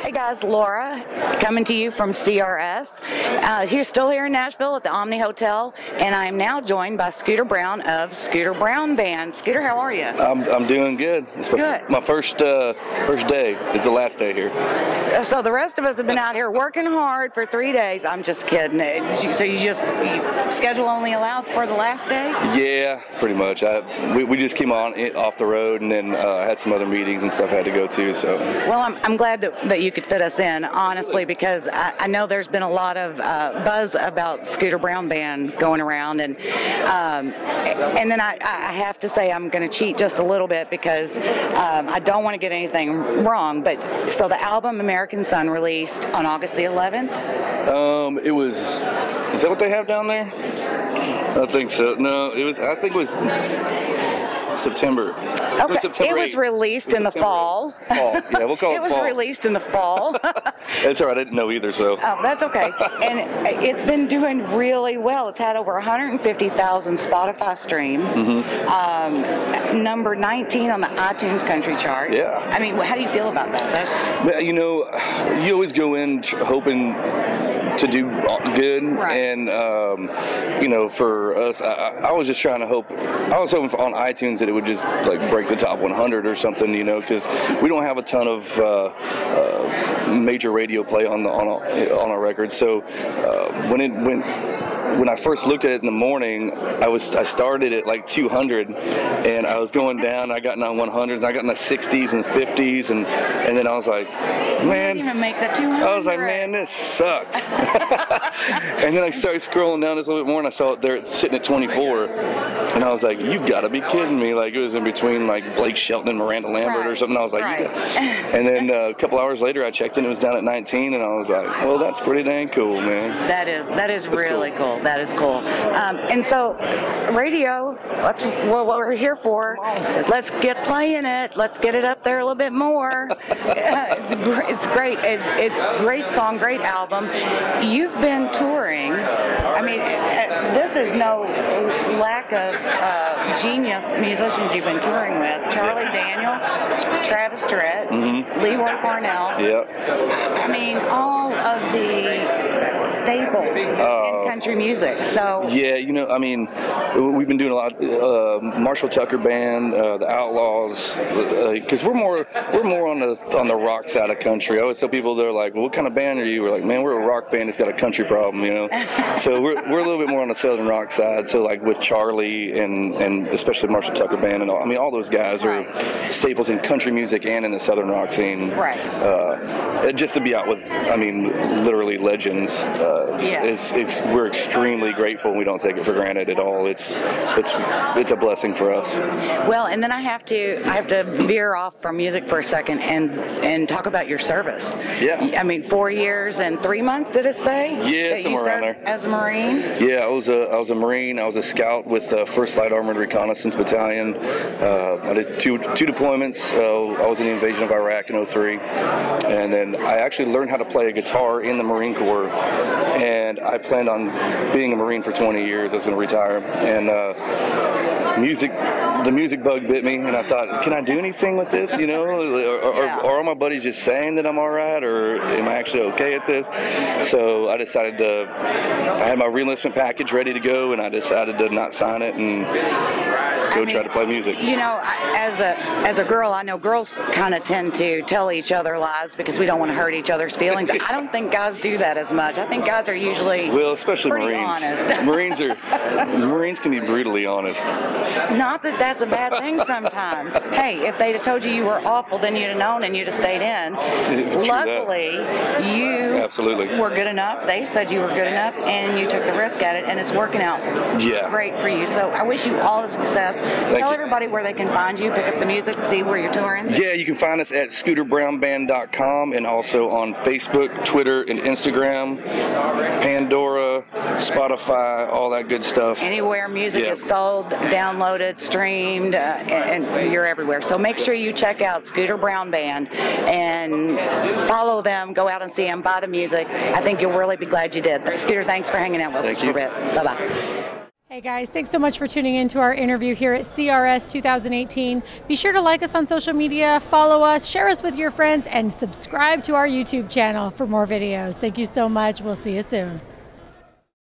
Hey guys, Laura coming to you from CRS. He's still here in Nashville at the Omni Hotel, and I am now joined by Scooter Brown of Scooter Brown Band. Scooter, how are you? I'm doing good. It's my first day. Is the last day here. So the rest of us have been out here working hard for 3 days. I'm just kidding. So you schedule only allowed for the last day? Yeah, pretty much. We just came off the road, and then had some other meetings and stuff I had to go to. So. Well, I'm glad that you could fit us in, honestly, because I know there's been a lot of buzz about Scooter Brown Band going around, and then I have to say I'm going to cheat just a little bit because I don't want to get anything wrong. But so the album American Sun released on August the 11th. Is that what they have down there? I think so. No, I think it was September. Okay. September it was 8th. released in the fall. Fall. Yeah, we'll call it fall. It was released in the fall. That's all right. I didn't know either, so. Oh, that's okay. And it's been doing really well. It's had over 150,000 Spotify streams. Mm-hmm. Number 19 on the iTunes country chart. Yeah. I mean, how do you feel about that? You always go in hoping to do good, right. And for us, I was just trying to hope. I was hoping on iTunes that it would just like break the top 100 or something, because we don't have a ton of major radio play on our record. So when I first looked at it in the morning, I started at like 200, and I was going down. I got in on 100s, I got in the 60s and 50s, and then I was like, man, you didn't even make that 200. I was like, man, this sucks. And then I started scrolling down just a little bit more, and I saw it there sitting at 24, and I was like, you gotta be kidding me! Like it was in between like Blake Shelton and Miranda Lambert or something. I was like, right. And then a couple hours later, I checked in, it was down at 19, and I was like, well, that's pretty dang cool, man. That is really cool. That is cool. And so, radio, that's what we're here for. Let's get playing it. Let's get it up there a little bit more. It's great. It's a great song, great album. You've been touring. I mean, this is no lack of genius musicians you've been touring with. Charlie Daniels, Travis Tritt, mm-hmm. Leroy Cornell. Yep. I mean, all of the staples in country music. So yeah, we've been doing a lot. Marshall Tucker Band, the Outlaws, because we're more on the rock side of country. I always tell people, they're like, well, what kind of band are you? We're like, man, we're a rock band that's got a country problem, So we're a little bit more on the southern rock side. So like with Charlie and especially Marshall Tucker Band and all those guys are staples in country music and in the southern rock scene. Right. Just to be out with, literally legends. We're extremely grateful, and we don't take it for granted at all. It's a blessing for us. Well, and then I have to veer off from music for a second and talk about your service. Yeah. 4 years and 3 months, did it say? Yeah, somewhere around there. As a Marine? Yeah, I was a Marine. I was a scout with 1st Light Armored Reconnaissance Battalion. I did two deployments. I was in the invasion of Iraq in 2003, and then I actually learned how to play a guitar in the Marine Corps, and I planned on being a Marine for 20 years. I was going to retire, and the music bug bit me, and I thought, can I do anything with this, or are my buddies just saying that I'm all right, or am I actually okay at this? So I decided I had my re-enlistment package ready to go, and I decided to not sign it and try to play music. As a girl, I know girls kind of tend to tell each other lies because we don't want to hurt each other's feelings. I don't think guys do that as much. I think guys are usually especially Marines. Honest. Marines can be brutally honest. Not that that's a bad thing sometimes. Hey, if they'd have told you were awful, then you'd have known and you'd have stayed in. Luckily, you absolutely were good enough. They said you were good enough, and you took the risk at it, and it's working out great for you. So I wish you all the success. Tell everybody where they can find you, pick up the music, see where you're touring. Yeah, you can find us at scooterbrownband.com and also on Facebook, Twitter, and Instagram, Pandora, Spotify, all that good stuff. Anywhere music is sold, downloaded, streamed, and you're everywhere. So make sure you check out Scooter Brown Band and follow them, go out and see them, buy the music. I think you'll really be glad you did. Scooter, thanks for hanging out with us for a bit. Bye-bye. Hey guys, thanks so much for tuning in to our interview here at CRS 2018. Be sure to like us on social media, follow us, share us with your friends, and subscribe to our YouTube channel for more videos. Thank you so much. We'll see you soon.